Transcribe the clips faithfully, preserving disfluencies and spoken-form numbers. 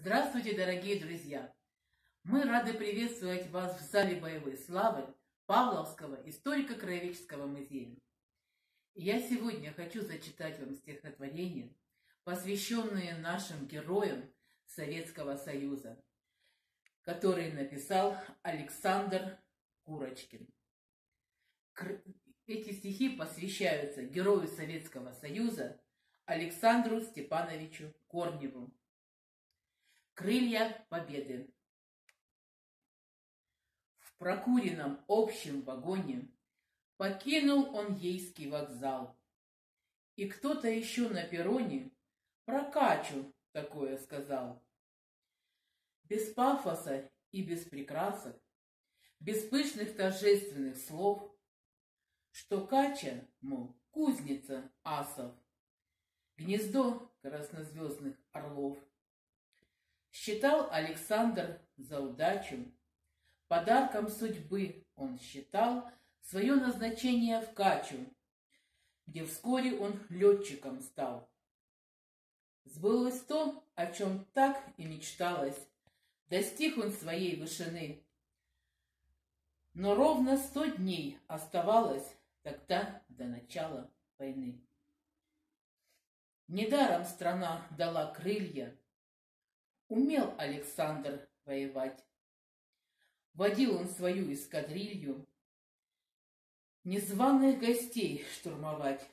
Здравствуйте, дорогие друзья! Мы рады приветствовать вас в зале боевой славы Павловского историко-краеведческого музея. Я сегодня хочу зачитать вам стихотворение, посвященное нашим героям Советского Союза, который написал Александр Курочкин. Эти стихи посвящаются герою Советского Союза Александру Степановичу Корневу. Крылья Победы. В прокуренном общем вагоне покинул он Ейский вокзал. И кто-то еще на перроне про Катю такое сказал. Без пафоса и без прикрасок, без пышных торжественных слов, что Катя, мол, кузница асов, гнездо краснозвездных орлов. Считал Александр за удачу, подарком судьбы он считал свое назначение в Качу, где вскоре он летчиком стал. Сбылось то, о чем так и мечталось, достиг он своей вышины. Но ровно сто дней оставалось тогда до начала войны. Недаром страна дала крылья, умел Александр воевать. Водил он свою эскадрилью незваных гостей штурмовать.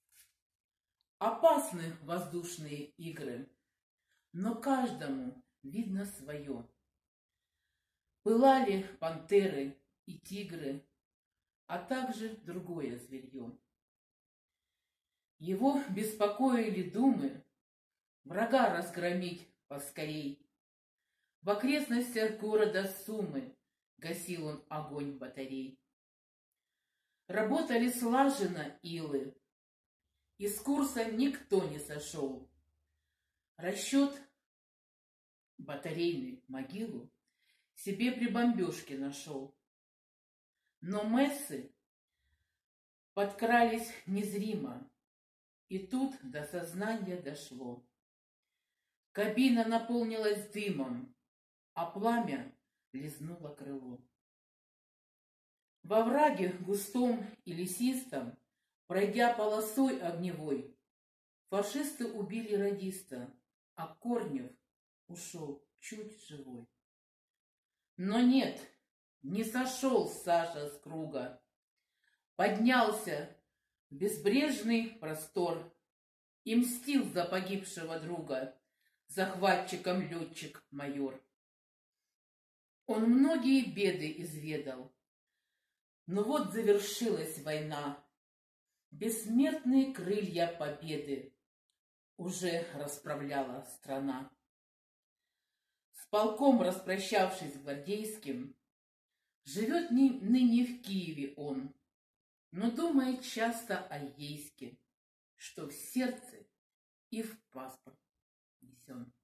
Опасны воздушные игры, но каждому видно свое. Пылали пантеры и тигры, а также другое зверье. Его беспокоили думы врага разгромить поскорей. В окрестностях города Сумы гасил он огонь батарей. Работали слаженно илы, из курса никто не сошел. Расчет батарейный могилу себе при бомбежке нашел. Но мессы подкрались незримо, и тут до сознания дошло. Кабина наполнилась дымом, а пламя лизнуло крыло. Во враге густом и лесистом, пройдя полосой огневой, фашисты убили радиста, а Корнев ушел чуть живой. Но нет, не сошел Саша с круга, поднялся в безбрежный простор и мстил за погибшего друга, захватчиком летчик-майор. Он многие беды изведал, но вот завершилась война. Бессмертные крылья победы уже расправляла страна. С полком распрощавшись гвардейским, живет ныне в Киеве он, но думает часто о Ейске, что в сердце и в паспорт несен.